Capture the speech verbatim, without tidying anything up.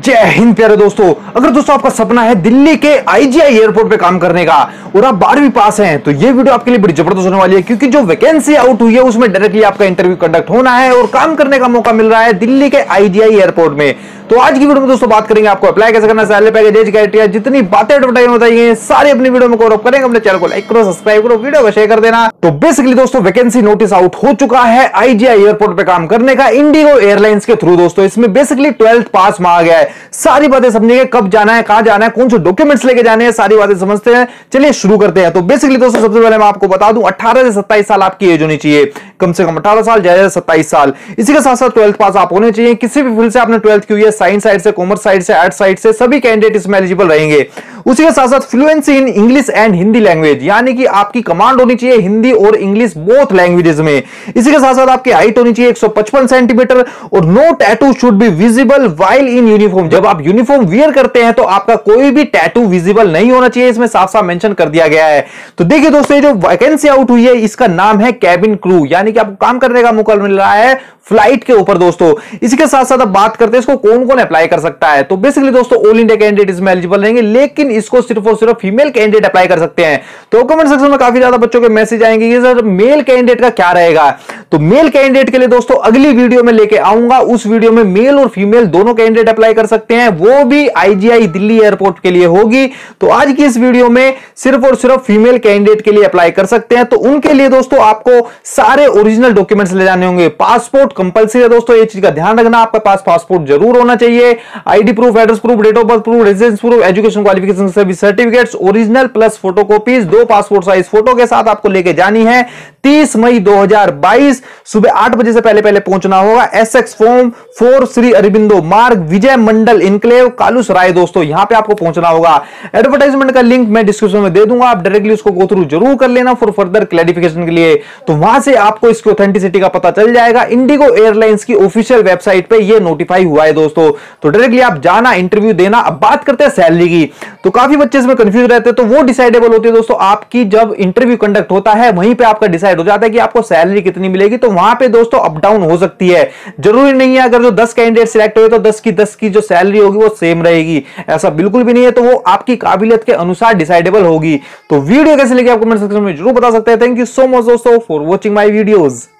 जय हिंद प्यारे दोस्तों। अगर दोस्तों आपका सपना है दिल्ली के आईजीआई एयरपोर्ट पे काम करने का और आप बारहवीं पास हैं तो ये वीडियो आपके लिए बड़ी जबरदस्त होने वाली है, क्योंकि जो वैकेंसी आउट हुई है उसमें डायरेक्टली आपका इंटरव्यू कंडक्ट होना है और काम करने का मौका मिल रहा है दिल्ली के आईजीआई एयरपोर्ट में। तो आज की वीडियो में दोस्तों बात करेंगे आपको अप्लाई कैसे करना, सैलरी पैकेज, एज क्राइटेरिया, जितनी बातें एडवर्टाइज में बताई गई सारी अपनी वीडियो में कवर अप करेंगे। अपने चैनल को लाइक करो, सब्सक्राइब करो, वीडियो को शेयर कर देना। तो बेसिकली दोस्तों वैकेंसी नोटिस आउट हो चुका है आईजीआई एयरपोर्ट पे काम करने का इंडिगो एयरलाइंस के थ्रू। दोस्तों इसमें बेसिकली ट्वेल्थ पास मांगा गया है। सारी बातें समझेंगे, कब जाना है, कहां जाना है, कौन से डॉक्यूमेंट्स लेके जाने हैं, सारी बातें समझते हैं। चलिए शुरू करते हैं। तो बेसिकली दोस्तों सबसे पहले मैं आपको बता दूं अठारह से सत्ताईस साल आपकी एज होनी चाहिए, कम से कम अठारह साल, ज्यादा सत्ताईस साल। इसी के साथ साथ ट्वेल्थ पास आप होने चाहिए। किसी भी फील्ड से आपने ट्वेल्थ की हुई है, साइंस साइड से, कॉमर्स साइड से, आर्ट्स साइड से, सभी कैंडिडेट इसमें एलिजिबल रहेंगे। उसी के साथ साथ fluency in English and Hindi language, यानी कि आपकी कमांड होनी चाहिए हिंदी और इंग्लिश बोथ लैंग्वेजेस में। इसी के साथ साथ आपकी हाइट होनी चाहिए एक सौ पचपन सेंटीमीटर और no tattoo should be visible while in uniform. जब आप यूनिफॉर्म वियर करते हैं तो आपका कोई भी टैटू विजिबल नहीं होना चाहिए, इसमें साफ साफ मेंशन कर दिया गया है। तो देखिए दोस्तों जो वैकेंसी आउट हुई है इसका नाम है कैबिन क्रू, यानी कि आपको काम करने का मौका मिल रहा है फ्लाइट के ऊपर। दोस्तों इसी के साथ साथ अब बात करते हैं इसको कौन कौन अप्लाई कर सकता है। तो बेसिकली दोस्तों ऑल इंडिया कैंडिडेट इसमें एलिजिबल रहेंगे, लेकिन इसको सिर्फ और सिर्फ फीमेल कैंडिडेट अप्लाई कर सकते हैं। तो कमेंट सेक्शन में काफी ज्यादा बच्चों के मैसेज आएंगे कि सर मेल कैंडिडेट का क्या रहेगा। तो मेल कैंडिडेट के लिए दोस्तों अगली वीडियो में लेके आऊंगा, उस वीडियो में मेल और फीमेल दोनों कैंडिडेट अप्लाई कर सकते हैं, वो भी आईजीआई दिल्ली एयरपोर्ट के लिए होगी। तो आज की इस वीडियो में सिर्फ और सिर्फ फीमेल कैंडिडेट के लिए अप्लाई कर सकते हैं। तो उनके लिए दोस्तों आपको सारे ओरिजिनल डॉक्यूमेंट्स ले जाने होंगे। पासपोर्ट कंपलसरी है दोस्तों, ये चीज का ध्यान रखना, आपके पास पासपोर्ट जरूर होना चाहिए। ID proof, address proof, date of birth proof, residence proof, education qualification सभी सर्टिफिकेट्स ओरिजिनल प्लस फोटोकॉपीज दो पासपोर्ट साइज फोटो के साथ आपको लेके जानी है। तीस मई दो हज़ार बाईस सुबह आठ बजे से पहले पहले पहुंचना होगा। SX form four Shri Aurobindo Marg, Vijay मंडल इनक्लेव, कालूस राय। दोस्तों यहां पे आपको पहुंचना होगा। एडवर्टाइजमेंट का लिंक मैं डिस्क्रिप्शन में दे दूंगा, आप डायरेक्टली उसको गो थ्रू जरूर कर लेना फॉर फर्दर क्लैरिफिकेशन के लिए। तो वहां से आपको इसकी ऑथेंटिसिटी का पता चल जाएगा। इंडिगो एयरलाइंस की ऑफिशियल वेबसाइट पे ये नोटिफाई हुआ है दोस्तों। तो डायरेक्टली आप जाना, इंटरव्यू देना। अब बात करते हैं सैलरी की। तो काफी बच्चे इसमें कंफ्यूज रहते हैं, तो वो डिसाइडेबल होती है दोस्तों आपकी जब इंटरव्यू कंडक्ट होता है, वहीं पे आपका डिसाइड हो जाता है कि आपको सैलरी कितनी मिलेगी। तो वहां पे दोस्तों अप डाउन हो सकती है, जरूरी नहीं है अगर जो दस कैंडिडेट सिलेक्ट हुए तो दस की दस की जो सैलरी होगी वो सेम रहेगी, ऐसा बिल्कुल भी नहीं है। तो वो आपकी काबिलियत के अनुसार डिसाइडेबल होगी। तो वीडियो कैसे लगी आप कमेंट सेक्शन में जरूर बता सकते हैं। थैंक यू सो मच दोस्तों फॉर वॉचिंग माई वीडियोज।